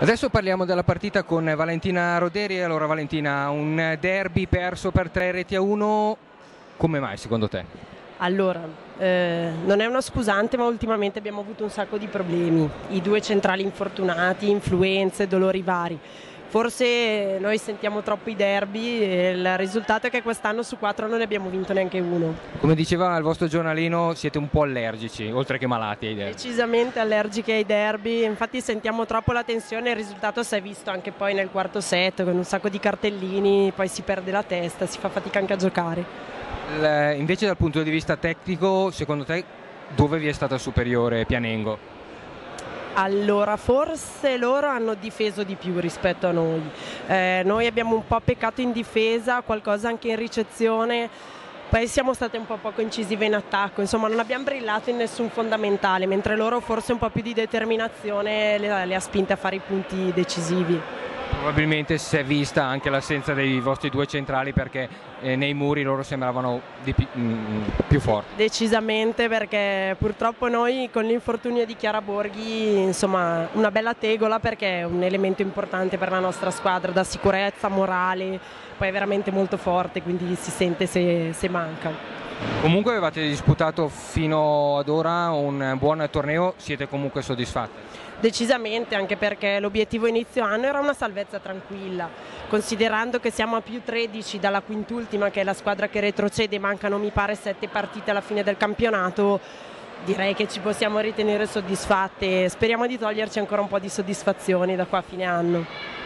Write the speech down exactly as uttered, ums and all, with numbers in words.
Adesso parliamo della partita con Valentina Roderi. Allora Valentina, un derby perso per tre reti a uno, come mai secondo te? Allora, eh, non è una scusante, ma ultimamente abbiamo avuto un sacco di problemi, i due centrali infortunati, influenze, dolori vari. Forse noi sentiamo troppo i derby e il risultato è che quest'anno su quattro non ne abbiamo vinto neanche uno. Come diceva il vostro giornalino, siete un po' allergici, oltre che malati ai derby. Decisamente allergiche ai derby, infatti sentiamo troppo la tensione e il risultato si è visto anche poi nel quarto set con un sacco di cartellini, poi si perde la testa, si fa fatica anche a giocare. Il- invece dal punto di vista tecnico, secondo te dove vi è stata superiore Pianengo? Allora, forse loro hanno difeso di più rispetto a noi. Eh, noi abbiamo un po' peccato in difesa, qualcosa anche in ricezione, poi siamo state un po' poco incisive in attacco, insomma non abbiamo brillato in nessun fondamentale, mentre loro forse un po' più di determinazione le, le ha spinte a fare i punti decisivi. Probabilmente si è vista anche l'assenza dei vostri due centrali perché eh, nei muri loro sembravano di pi- mm, più forti. Decisamente, perché purtroppo noi con l'infortunio di Chiara Borghi, insomma, una bella tegola perché è un elemento importante per la nostra squadra, da sicurezza, morale, poi è veramente molto forte, quindi si sente se, se manca. Comunque avevate disputato fino ad ora un buon torneo, siete comunque soddisfatti? Decisamente, anche perché l'obiettivo inizio anno era una salvezza tranquilla, considerando che siamo a più tredici dalla quintultima, che è la squadra che retrocede, mancano mi pare sette partite alla fine del campionato, direi che ci possiamo ritenere soddisfatte e speriamo di toglierci ancora un po' di soddisfazioni da qua a fine anno.